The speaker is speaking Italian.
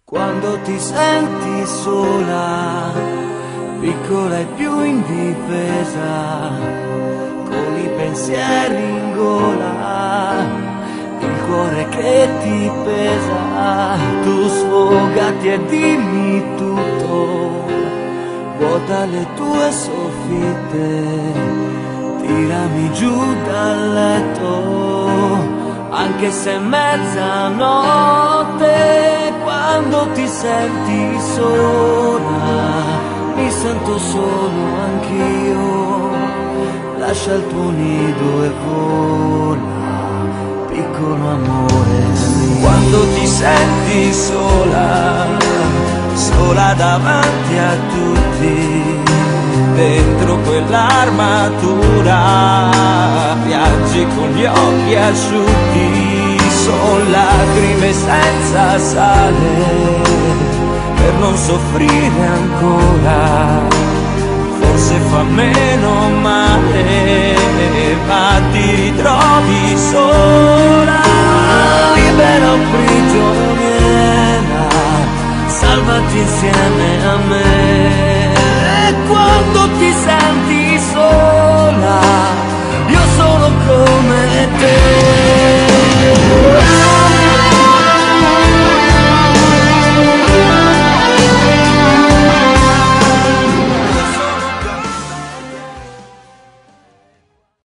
Quando ti senti sola, piccola e più indifesa, con i pensieri in gola, il cuore che ti pesa, tu sfogati e dimmi tutto, vuota le tue soffitte, tirami giù dal letto, anche se è mezzanotte. Quando ti senti sola, mi sento solo anch'io, lascia il tuo nido e vola, piccolo amore mio. Quando ti senti sola, sola davanti a tutti, dentro quell'armatura, piangi con gli occhi asciutti, son lacrime senza sale, per non soffrire ancora, forse fa meno male, ma ti ritrovi sola, libera o prigioniera, salvati insieme a me.